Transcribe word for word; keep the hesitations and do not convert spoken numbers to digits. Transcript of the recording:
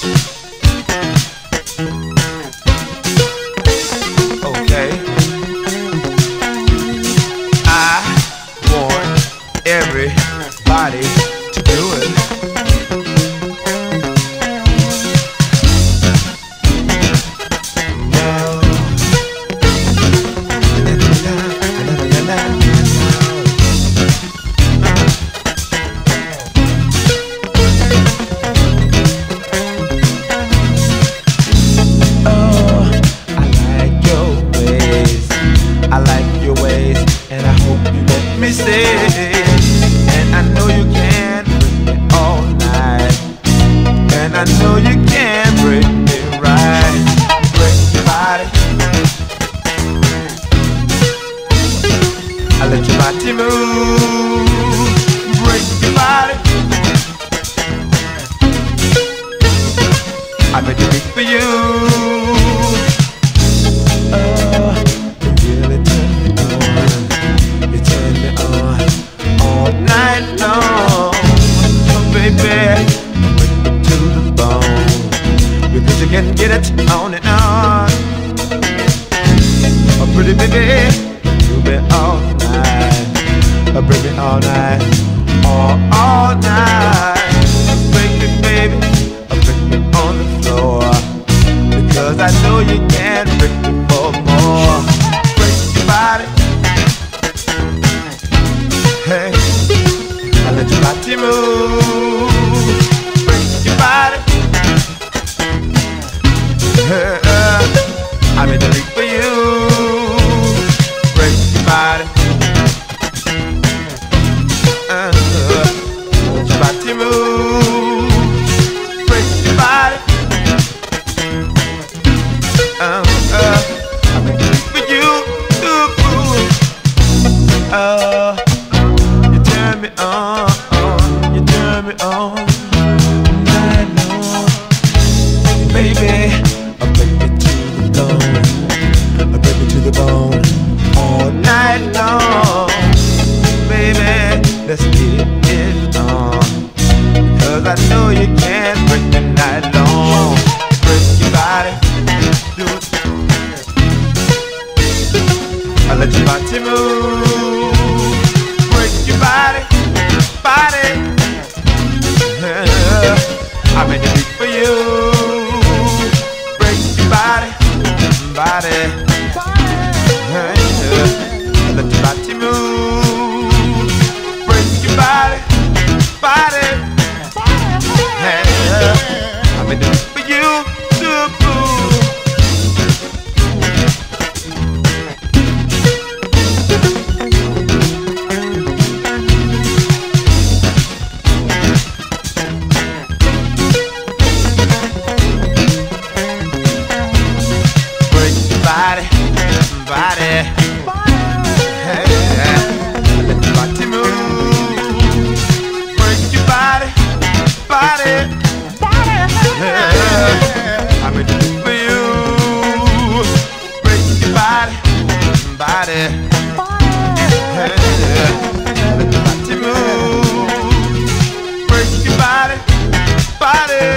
Okay. I want everybody to do it. And I know you can break me all night. And I know you can break me right. Break your body. I let your body move. Break your body. I make it beat for you. Oh, you really turn me on. You turn me on all night long. Oh baby, bring me to the bone, because you can get it on and on. Oh pretty baby, you be all night. Oh bring me all night, all, all night. Break me baby, oh break me on the floor, because I know you can break me for more. Break your body. Hey, I let your body move. Break your body. Hey, uh, I'm in the league for you. Break your body. Uh, uh, let your body move. Break your body. Uh, uh, I'm in the league for you. Ooh, ooh. Uh. Turn me on, on, you turn me on night long. Baby, I'll break me to the bone, I'll break me to the bone all night long. Baby, let's get it on, because I know you can break me night long. Break your body, do it. I let your body move. Break your body, body. Yeah, I made the beat for you. Break your body, body. Yeah, let your body move. Break your body, body. Yeah, I made the beat for you. Body, body, hey, let your body move. Break your body, body, yeah, I'm in it for you. Break your body, body, hey, let your body move. Break your body, body.